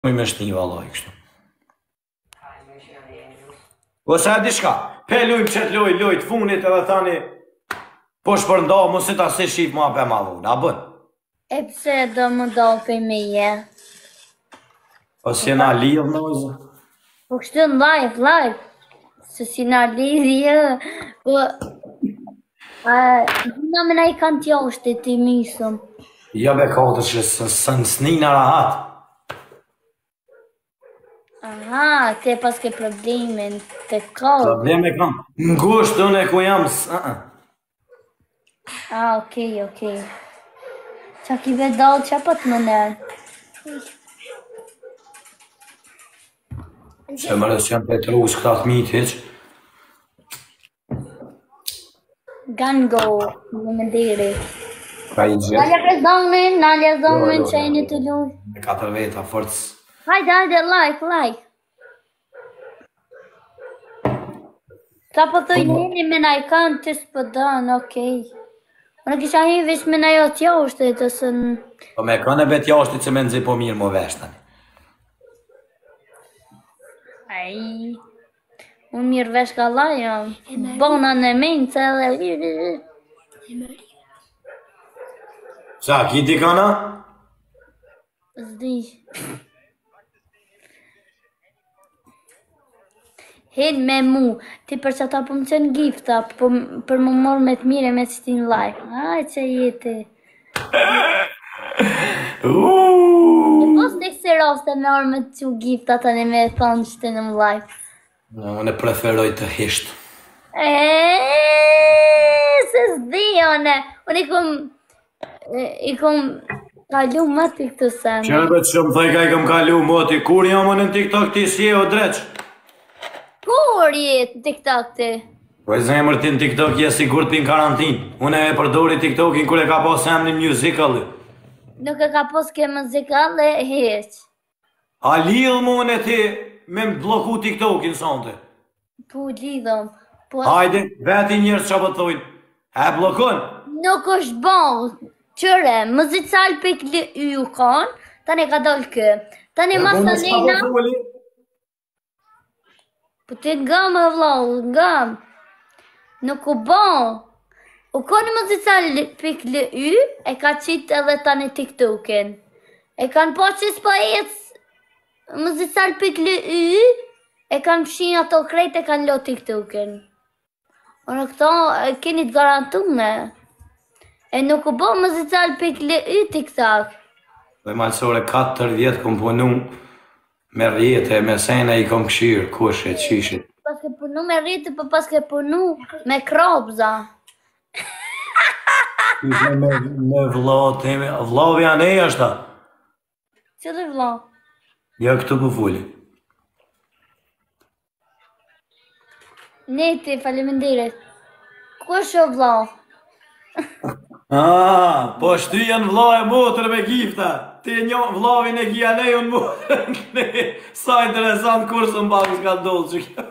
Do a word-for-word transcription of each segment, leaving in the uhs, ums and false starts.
Më me shni vallaj kështu. Ose e di shka, pe lujmë qëtë loj, loj të funit edhe thani po shpërnda, mos e ta se shqip ma pe ma vun, a bën? E pse do më do për meje? Ose jena lidh në ozë? Po kështu në live, live. Se si na lidhje, po... Në me na i kanë tjo është ti misëm. Ja be katër që së në snina rahat. Aha, te pas ke problemin të kohë. Probleme kam. Ngusht të në ku jam së... Ah, okej, okej. Qa ki ve dalë qa pat më nërë? Që më rësë jam petru së këta të mitë heq. Gun go, në më diri. Ka i gjithë. Nalja pres domin, nalja domin që e një të luj. Me katër veta, forcë. Hajde, hajde, like, like. Ta po thoi njeni me na i kanë të s'pëdën, okej. Unë kisha hi vish me na jo t'jo është e të sën... Po me kanë e bet jashti që me nëzi po mirë më vesh tani. Aj... Unë mirë vesh ka la jam. Bona në menjë që edhe... Qa, ki ti kana? Zdi. Hen me mu, ti për që ta për më qenë gifta, për më morë me të mire me që ti në live. Aj, që jeti. E pos të kësi raste me orë me të që gifta tani me thonë që ti në më live. Unë e preferoj të hisht. Eeeee, se zdi, one. Unë i kom... I kom... Kalu më të këtë sen. Qërbe që më thaj ka i kom kalu më ti, kur jam unë në TikTok ti si e o dreq? Kur jetë në TikTok ti? Po e zemër ti në TikTok je sigur t'pin karantin. Unë e përdori TikTokin kur e ka pas emni musical. Nuk e ka pas ke musical e heq. A lidh mu unë e ti me më bloku TikTokin sonte? Po lidhëm. Hajde, veti njërës që pëthojnë. E blokon? Nuk është bon. Qëre, mëzical pek lë u kanë, tani ka dollë kë. Tani masa nejna... Po ti ngam e vlau, ngam. Nuk u bon. U konë mëzical pek lë u, e ka qitë edhe tani TikTokin. E kanë po që s'pa ecë mëzical pek lë u, e kanë fshin ato krejt e kanë lo TikTokin. O në këto, keni të garantume. E nuk u bo mëzical pek lë u TikTok. Dhe malësore katër vjetë kom punu me rjetë e me sena i kom këshirë, kushe, qishit. Pas ke punu me rjetë, për pas ke punu me krobza. Me, me vlau teme, vlau janë e ashta. Qëllë vlau? Ja këtu për fulli. Neti, faleminderit. Ku është o vlau? Ah, po shty janë vlau e motër me gifta. Ti një vlavin e gja ne unë motër. Sa interesant kur së mbakës ka dollë që kjo.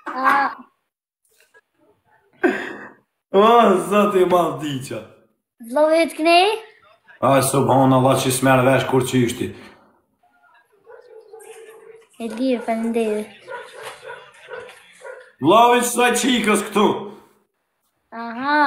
Oh, zëti madh diqa. Vlau e të kënej? Aj, subhanallah që s'merë vesh kur që ishti. E lirë, faleminderit. Vlavin që saj qikës këtu. Aha.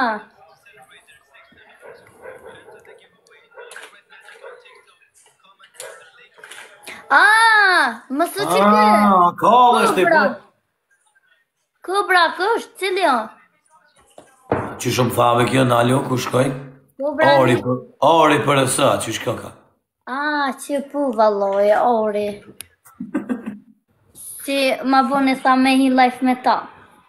Ah, më su që kë? Ah, kallë është e për. Kubra, kush, cili o? Që shumë thave kjo në alo, ku shkojnë? Kubra, Ori për, ori për e sa, që shko ka? ah, që pu valoj, ori. Që ma bone tha me hi life me ta.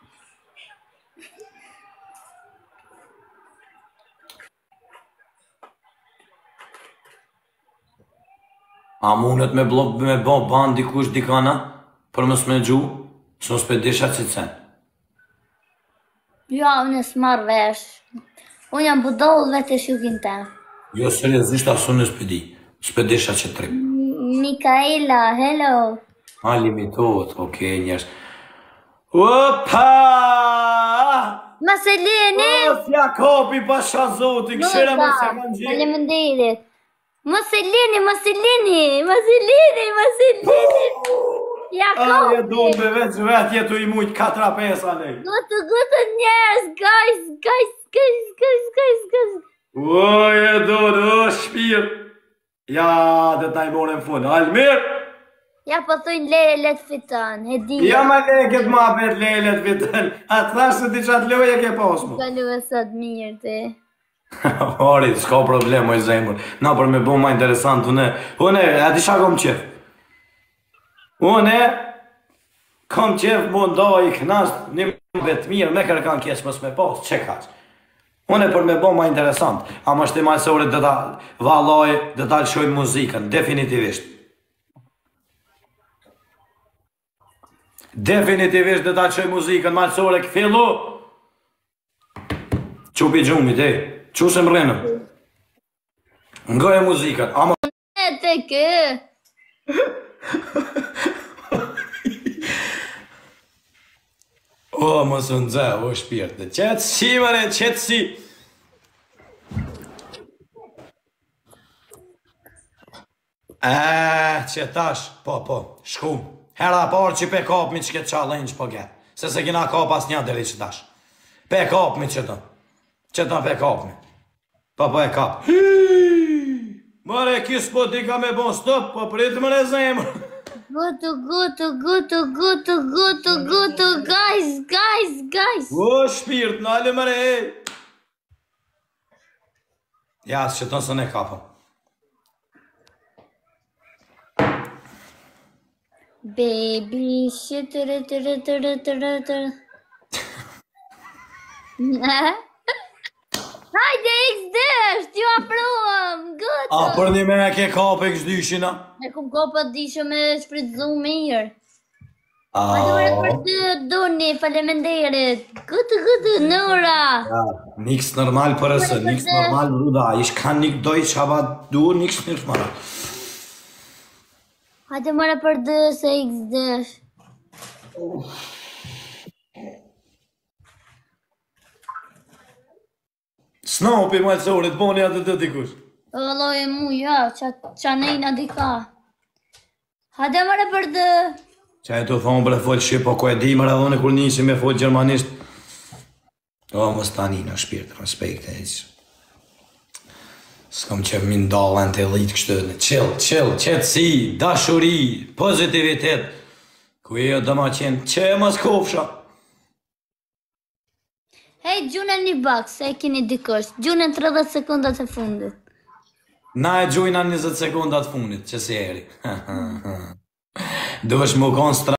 A mundet me blok me bo ban dikush dikana për mës me gju, së s'pe disha që të sen. Ja, unë e s'marrë vesh. Unë jam budollë vete shukin te. Jo, seriosisht asu në s'pe di, s'pe disha që të trim. Mikaela, hello. A limitohet, okej njërës. Opa! Ma se lini? O, s'ja kopi pasha zoti, këshire më se më gjithë. Faleminderit. Mos e lini, mos e lini, mos e lini, mos e lini. Ja Aje kopi. do me veç vetë jetu i mujt katra pesa lej. Gutu, gutu njerës, guys, guys, guys, guys, guys, guys. O, je do, o, shpirë. Ja, dhe ta i morën fund. Almir! Ja po thujnë lere let fiton, he di. Ja ma le këtë ma bet lelet vitën. A të thashtë se ti qatë loje ke posmu. Kalu e sot mirë ti. Ori, s'ka problem, oj zemër. Na për me bo ma interesant, une, une, a ti qa kom qef? Une, kom qef mu nda i knasht, një më vetë mirë, me kërkan keq mës me pas, që kaq? Une për me bo ma interesant, a më shti majsore dhe ta valoj, dhe ta lëshojnë muzikën, definitivisht. Definitivisht dhe ta lëshojnë muzikën, majsore këfillu. Qupi gjumit, e, që se më rrenëm? Nga e muzikën, ama... E te kë. O, më së nëzë, o shpirtë, qëtë si, mëre, qëtë si. E, që tash, po, po, shkum. Hera parë që pe kapmi që këtë challenge po get. Se se kina kap as një deri që tash. Pe kapmi që të. Që të pe kapmi. Po, po e kap. Mëre, kisë po ti ka me bon stop, po pritë më në zemë. Gutu, gutu, gutu, gutu, gutu, gutu, guys, guys, guys. O, shpirt, në alë mëre, e. Ja, së që të nësë ne kapëm. Baby, shit, tërë, tërë, tërë, tërë, tërë. Hajde, X-Dash, t'ju apruam, gutu. A, për një me e ke kapë X dyshina? E kum kopa dishë me shfrytzu mirë. A, Hajde mërë për të duni, falemenderit. Gutu, gutu, Nora. niks normal për ësë, niks normal ruda. Ish ka nik doj që hava du, niks normal. Hajde mërë për dë se X-Dash. Snopi malësorit, boni atë të dikush. Ëlloj e mu, ja, qa nejna di ka. Hajde mërë për dë. Qa e të thonë për e folë shqip, po ko e di më radhone kur njësi me folë gjermanisht. O, më stani në shpirtë, respekt e që. S'kam që më ndalën të elitë kështë në qëllë, qëllë, qëtësi, dashuri, pozitivitet. Ku e jo dhe ma qenë, që e mas kofsha. Hej, gjunën një baks, se e kini dikush. Gjunën tridhjetë sekundat e fundit. Na e gjujna njëzet sekundat fundit, që si eri. Do është më konë stra...